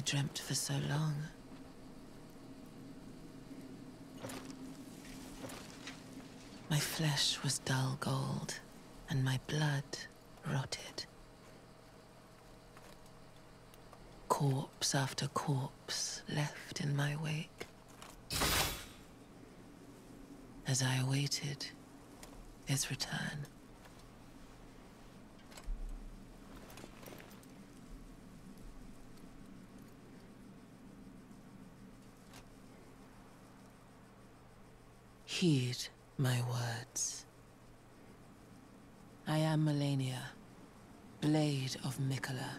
dreamt for so long. My flesh was dull gold, and my blood rotted. Corpse after corpse left in my wake. As I awaited his return. Heed my words. I am Malenia, Blade of Miquella.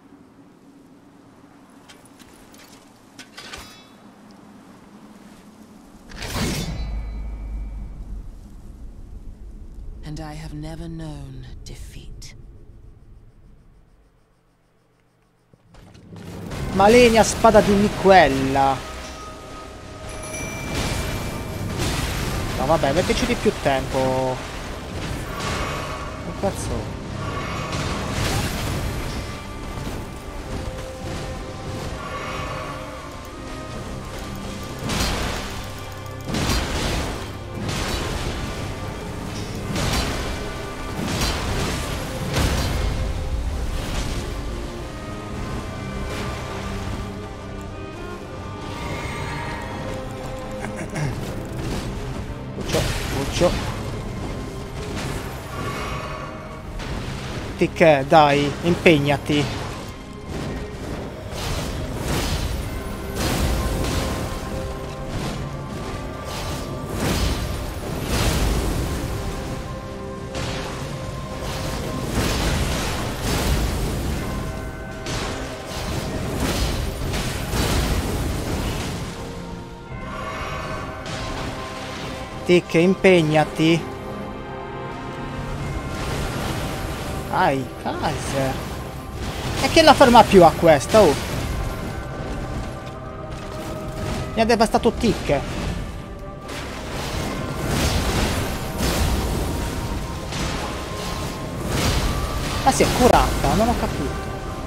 And I have never known defeat. Malenia, spada di Miquella. No vabbè, metteteci di più tempo. Che cazzo? Che dai, impegnati. Tic, impegnati. Dai, Kaiser. E che la ferma più a questa, oh? Mi ha devastato Tic. Ma si è curata, non ho capito.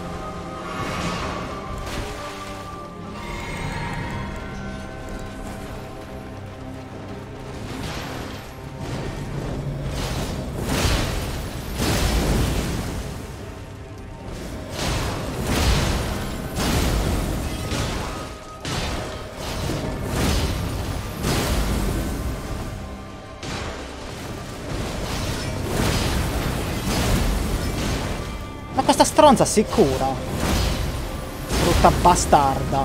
Questa stronza si cura. Brutta bastarda.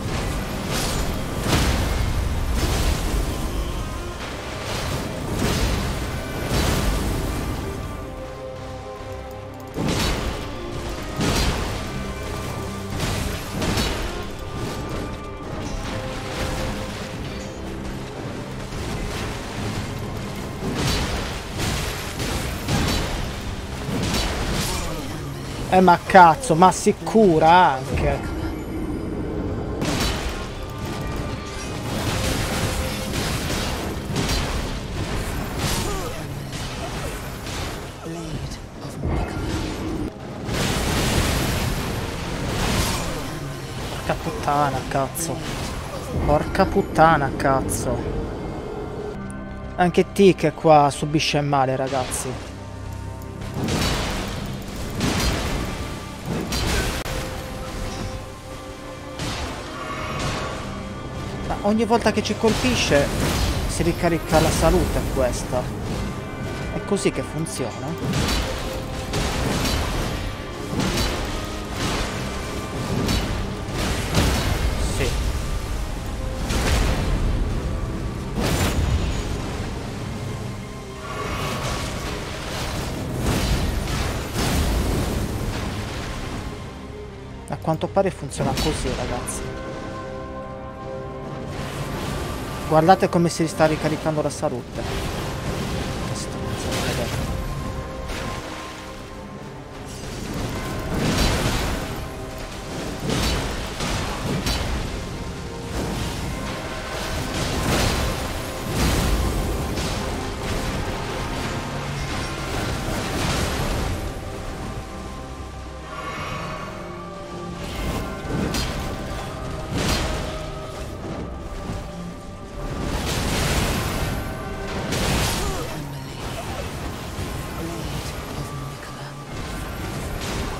Ma cazzo, ma si cura anche. Porca puttana, cazzo. Porca puttana, cazzo. Anche Tic qua subisce male, ragazzi. Ogni volta che ci colpisce si ricarica la salute questa. È così che funziona. Sì. A quanto pare funziona così, ragazzi. Guardate come si sta ricaricando la salute. Che stronzo, vedete.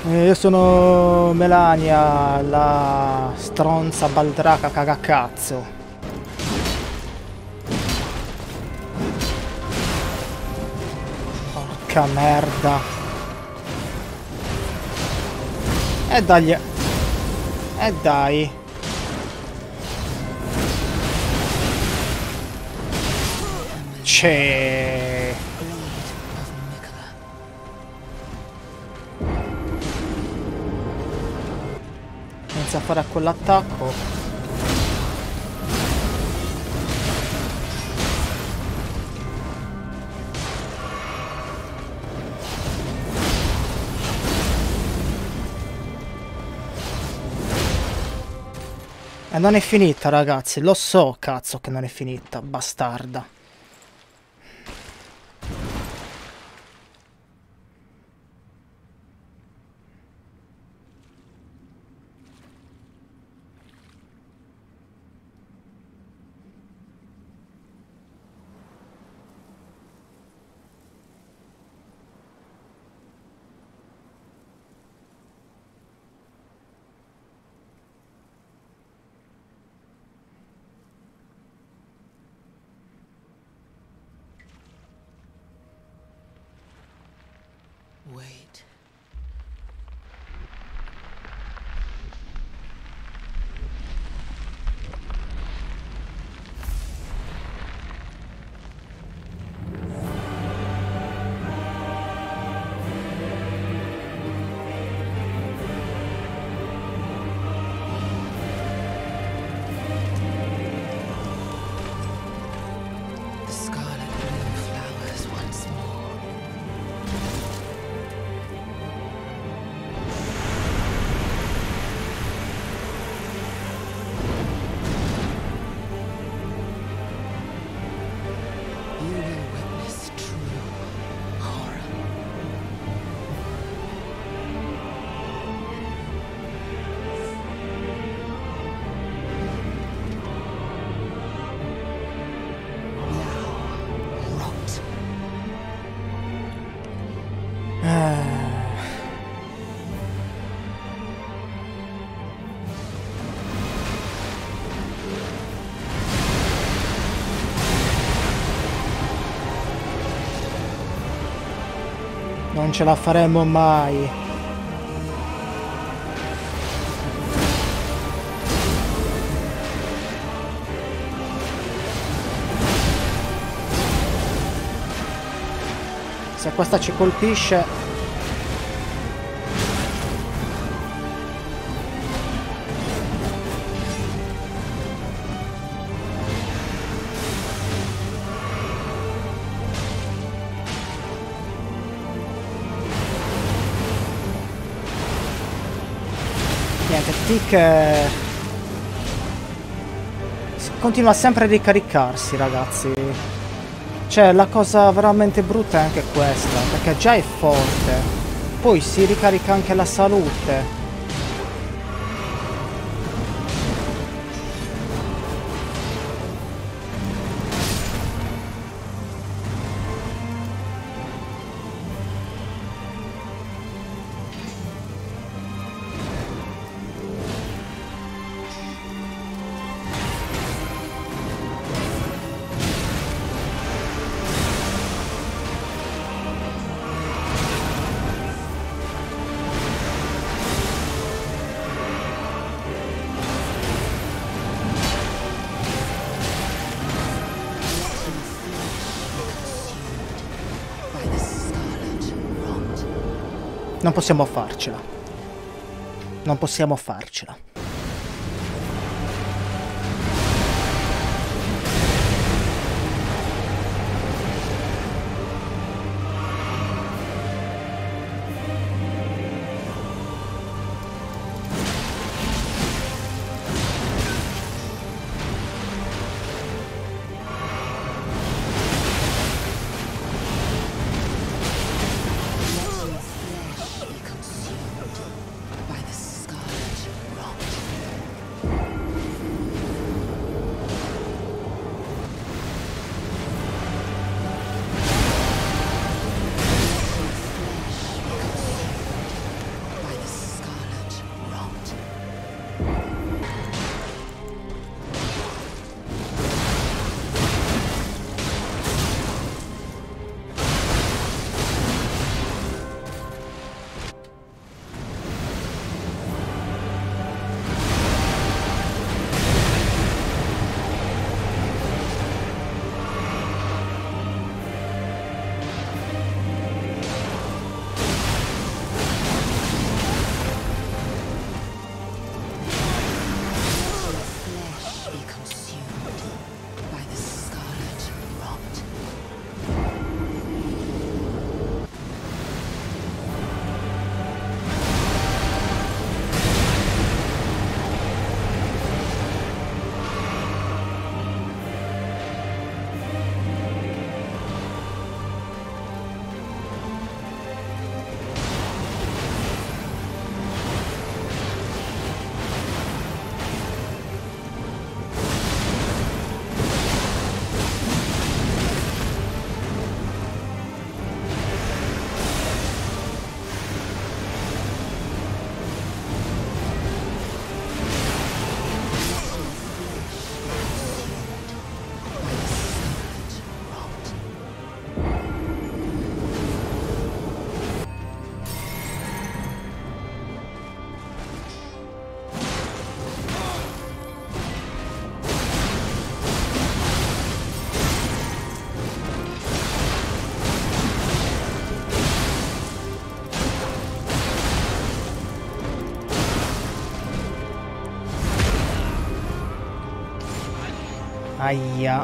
Io sono Melania, la stronza baldraca cagacazzo. Porca merda. E dai. E dai. C'è. Inizia a fare quell'attacco. E non è finita, ragazzi. Lo so, cazzo, che non è finita, bastarda. Wait. The scarlet moon flowers once more. You will witness true horror. Now, rot. Non ce la faremo mai. Se questa ci colpisce... Niente, Tick continua sempre a ricaricarsi, ragazzi. Cioè, la cosa veramente brutta è anche questa, perché già è forte, poi si ricarica anche la salute. Non possiamo farcela. Non possiamo farcela. By the scarlet rot. Aia.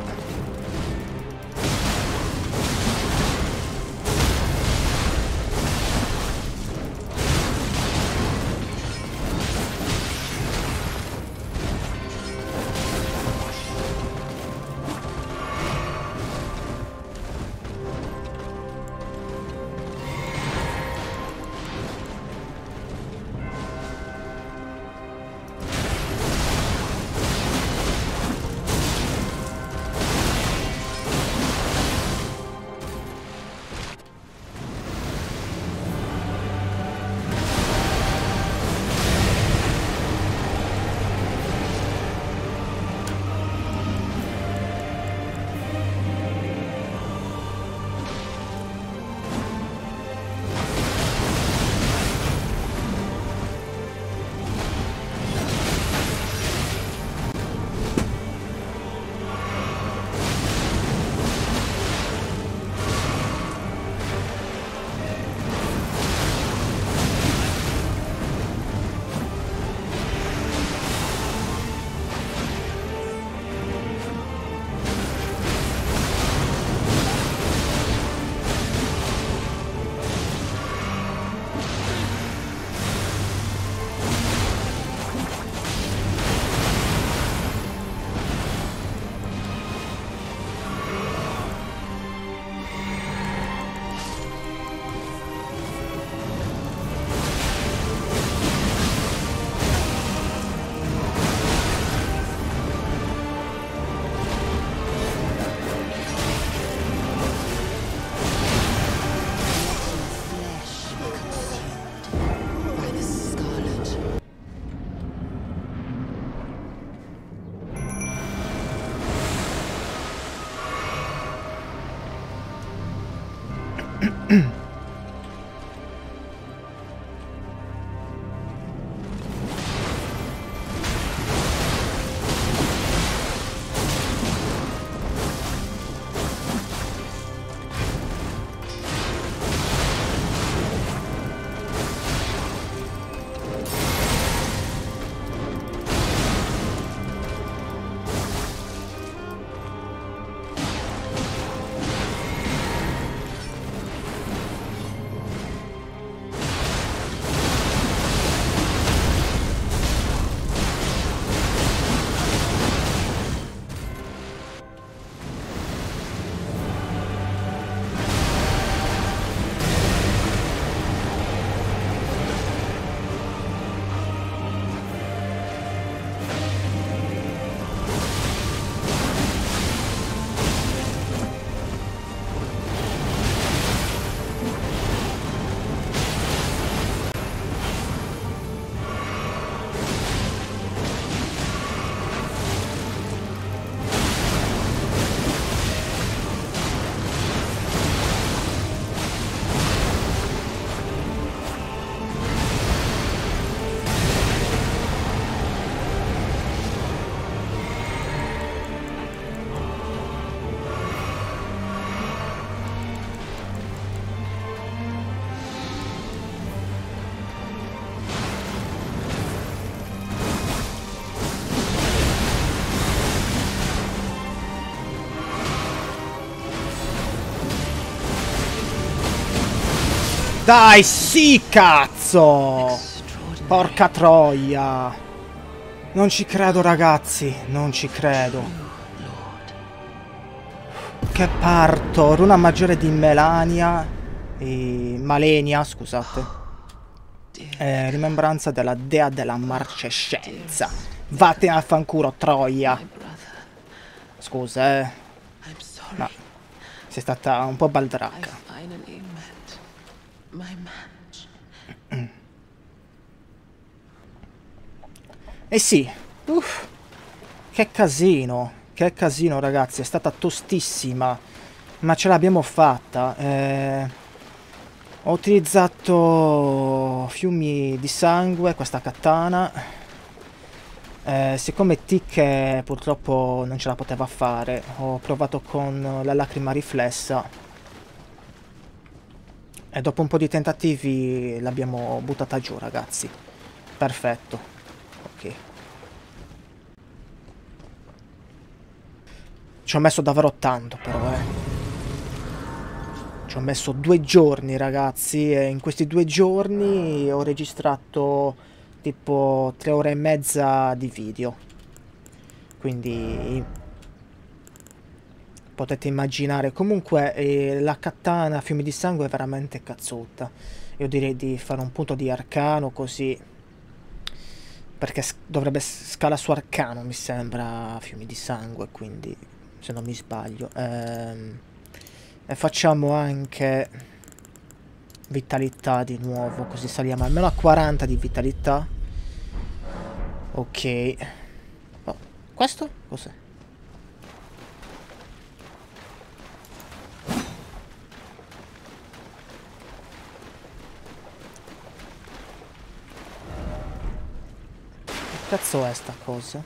Dai, sì, cazzo! Porca troia! Non ci credo, ragazzi, non ci credo. Che parto! Runa maggiore di Melania e Malenia, scusate. Rimembranza della dea della marcescenza. Vattene a fanculo, troia! Scusa, ma sei stata un po' baldracca. Eh sì, che casino ragazzi, è stata tostissima, ma ce l'abbiamo fatta. Ho utilizzato fiumi di sangue, questa katana, siccome Tic purtroppo non ce la poteva fare, ho provato con la lacrima riflessa e dopo un po' di tentativi l'abbiamo buttata giù, ragazzi. Perfetto. Ok. Ci ho messo davvero tanto però, Ci ho messo 2 giorni, ragazzi, e in questi 2 giorni ho registrato tipo 3 ore e mezza di video. Quindi potete immaginare. Comunque la katana Fiumi di Sangue è veramente cazzotta. Io direi di fare un punto di arcano così, perché dovrebbe scala su arcano, mi sembra, Fiumi di Sangue, quindi se non mi sbaglio. E facciamo anche vitalità di nuovo, così saliamo almeno a 40 di vitalità. Ok. Oh, questo cos'è? Che cazzo è sta cosa?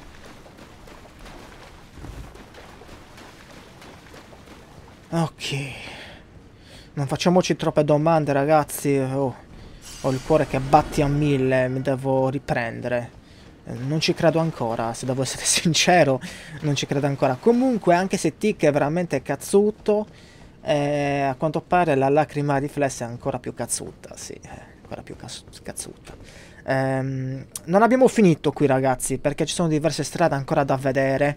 Ok. Non facciamoci troppe domande, ragazzi. Oh, ho il cuore che batti a 1000, mi devo riprendere. Non ci credo ancora, se devo essere sincero, non ci credo ancora. Comunque, anche se Tick è veramente cazzuto, a quanto pare la lacrima di Flash è ancora più cazzuta, sì, ancora più cazzuta. Non abbiamo finito qui, ragazzi, perché ci sono diverse strade ancora da vedere.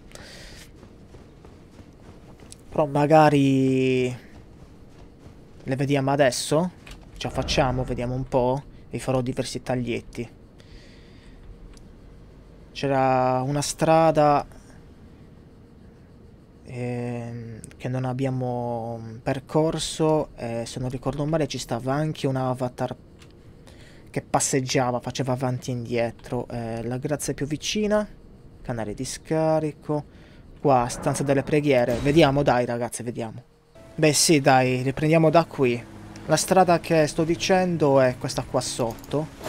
Però magari le vediamo adesso. Ce la facciamo, vediamo un po'. Vi farò diversi taglietti. C'era una strada che non abbiamo percorso. Se non ricordo male ci stava anche un avatar che passeggiava, faceva avanti e indietro. La grazia più vicina. Canale di scarico. Qua, stanza delle preghiere. Vediamo, dai, ragazzi, vediamo. Beh, sì, dai, riprendiamo da qui. La strada che sto dicendo è questa qua sotto.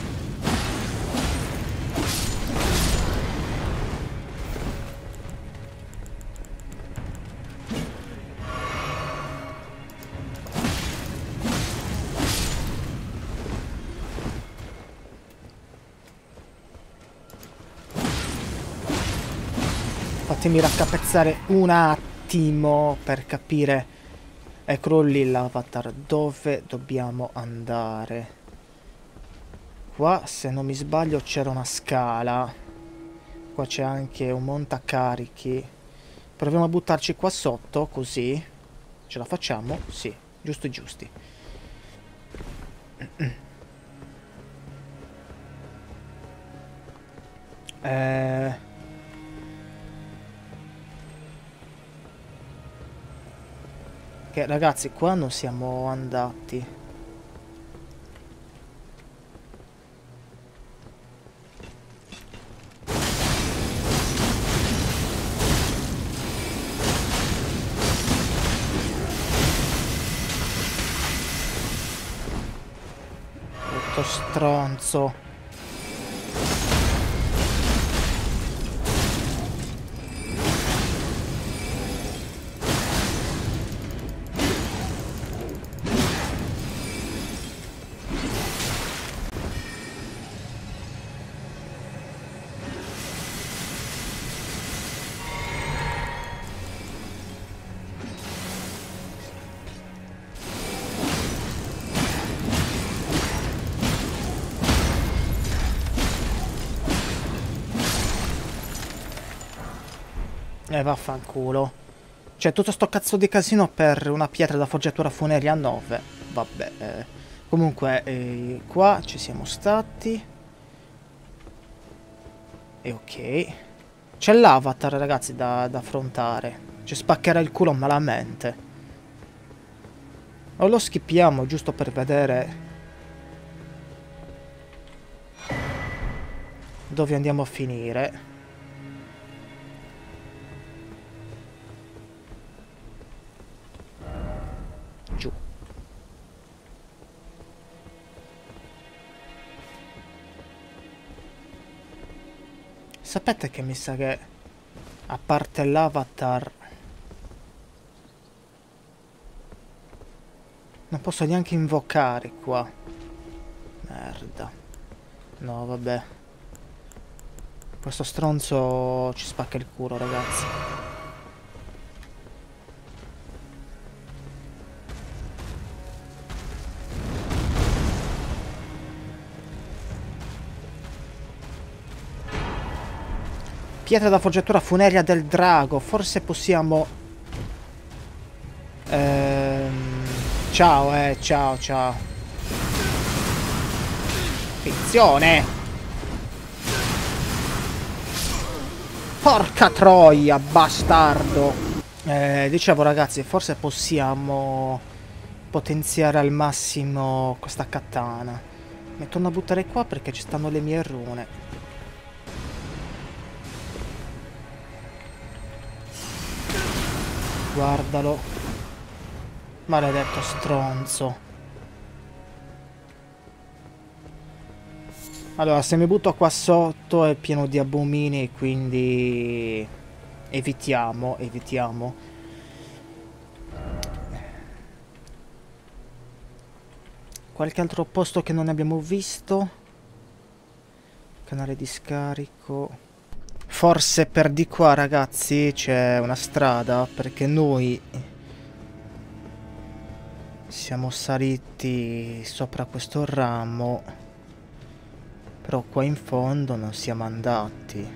Fatemi raccapezzare un attimo per capire. Eccolo lì l'avatar. Dove dobbiamo andare? Qua, se non mi sbaglio, c'era una scala. Qua c'è anche un montacarichi. Proviamo a buttarci qua sotto, così. Ce la facciamo? Sì, giusti giusti. Che ragazzi, qua non siamo andati. Brutto stronzo. Vaffanculo. Cioè, tutto sto cazzo di casino per una pietra da forgiatura funerea 9. Vabbè. Comunque, qua ci siamo stati. E ok. C'è l'avatar, ragazzi, da affrontare. Ci spaccherà il culo malamente. O lo skippiamo, giusto per vedere dove andiamo a finire. Giù. Sapete che mi sa che, a parte l'avatar, non posso neanche invocare qua. Merda. No, vabbè. Questo stronzo ci spacca il culo, ragazzi. Pietra da forgiatura funerea del drago. Forse possiamo... ciao, ciao, ciao. Attenzione! Porca troia, bastardo! Dicevo ragazzi, forse possiamo potenziare al massimo questa katana. Mi torno a buttare qua perché ci stanno le mie rune. Guardalo. Maledetto stronzo. Allora, se mi butto qua sotto è pieno di abomini, quindi evitiamo. Qualche altro posto che non abbiamo visto? Canale di scarico. Forse per di qua, ragazzi, c'è una strada, perché noi siamo saliti sopra questo ramo, però qua in fondo non siamo andati.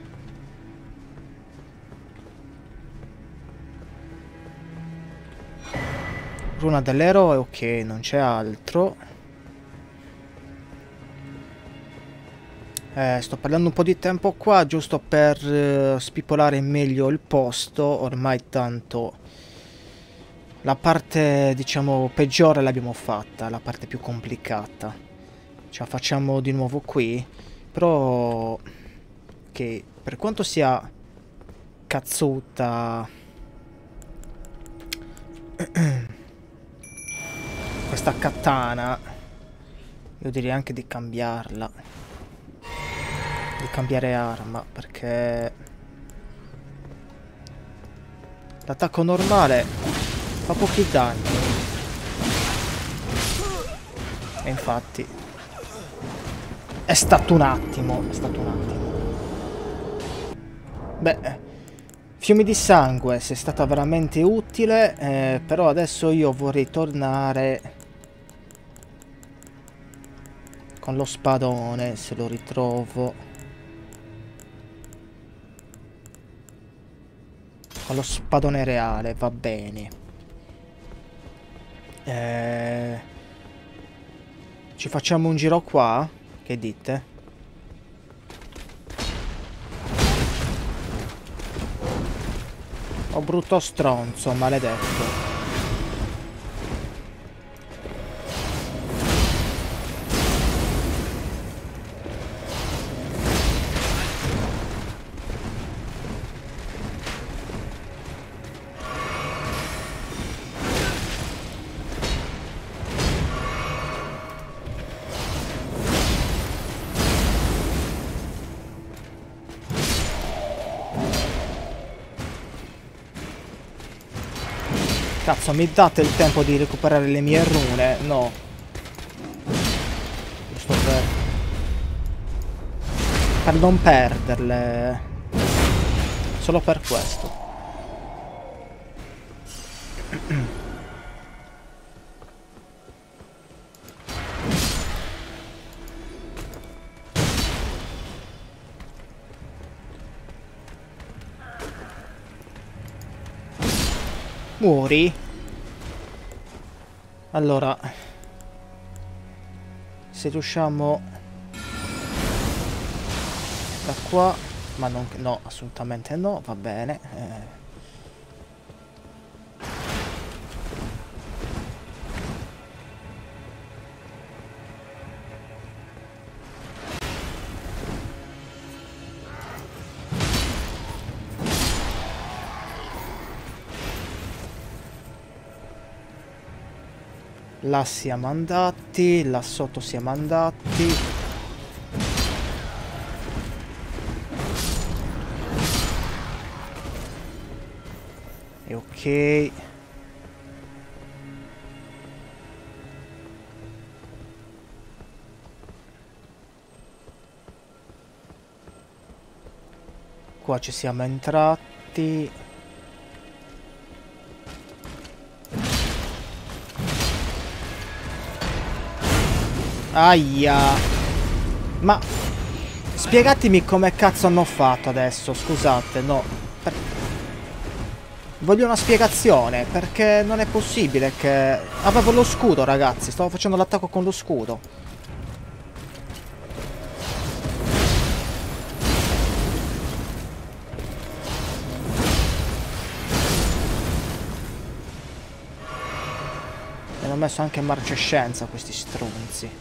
Runa dell'eroe, ok, non c'è altro. Sto perdendo un po' di tempo qua, giusto per spipolare meglio il posto. Ormai tanto la parte, diciamo, peggiore l'abbiamo fatta, la parte più complicata. Ce la facciamo di nuovo qui. Però, che per quanto sia cazzuta questa katana, io direi anche di cambiarla. Di cambiare arma, perché l'attacco normale fa pochi danni. E infatti è stato un attimo. Beh, fiumi di sangue, sei stata veramente utile, però adesso io vorrei tornare con lo spadone, se lo ritrovo. Con lo spadone reale, va bene. Ci facciamo un giro qua? Che dite? Oh brutto stronzo, maledetto. Cazzo, mi date il tempo di recuperare le mie rune? No. Giusto per non perderle. Solo per questo. Muori? Allora, se riusciamo da qua, ma non, no, assolutamente no, va bene. Là siamo andati, là sotto siamo andati. E ok. Qua ci siamo entrati. Aia. Ma Spiegatemi come cazzo hanno fatto adesso, scusate, no. Voglio una spiegazione, perché non è possibile che... Avevo lo scudo, ragazzi, stavo facendo l'attacco con lo scudo. Mi hanno messo anche in marcescenza questi stronzi.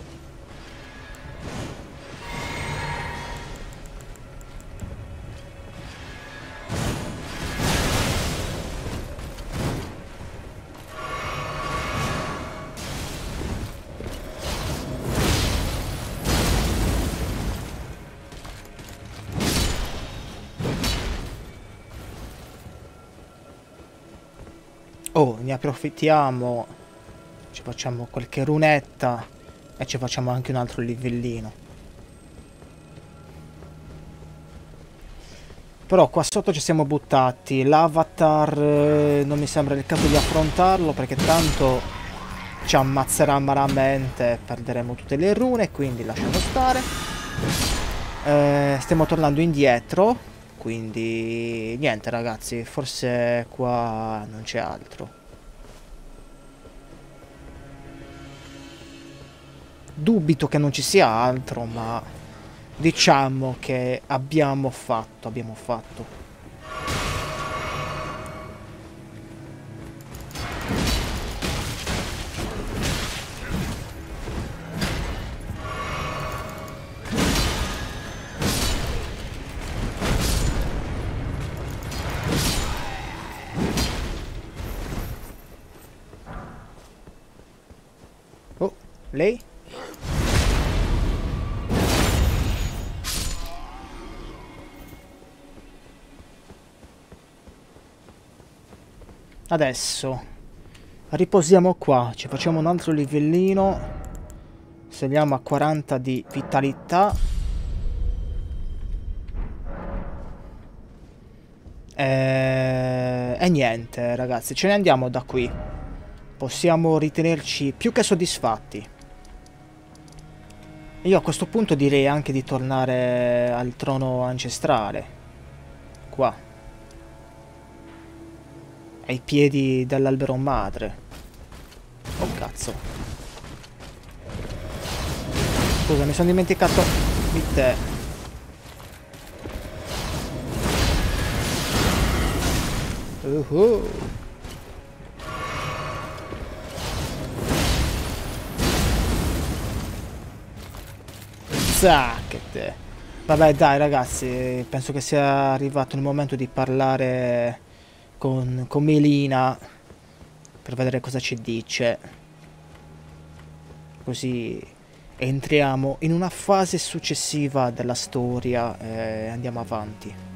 Oh, ne approfittiamo, ci facciamo qualche runetta e ci facciamo anche un altro livellino. Però qua sotto ci siamo buttati, l'avatar non mi sembra il caso di affrontarlo perché tanto ci ammazzerà amaramente e perderemo tutte le rune, quindi lasciamo stare. Stiamo tornando indietro. Quindi niente ragazzi, forse qua non c'è altro. Dubito che non ci sia altro, ma diciamo che abbiamo fatto. Oh, lei? Adesso riposiamo qua, ci facciamo un altro livellino, saliamo a 40 di vitalità e niente ragazzi, ce ne andiamo da qui, possiamo ritenerci più che soddisfatti. Io a questo punto direi anche di tornare al trono ancestrale, qua, ai piedi dell'albero madre. Oh cazzo. Scusa, mi sono dimenticato di te. Zacchete. Vabbè dai ragazzi, penso che sia arrivato il momento di parlare con Melina per vedere cosa ci dice. Così entriamo in una fase successiva della storia e andiamo avanti.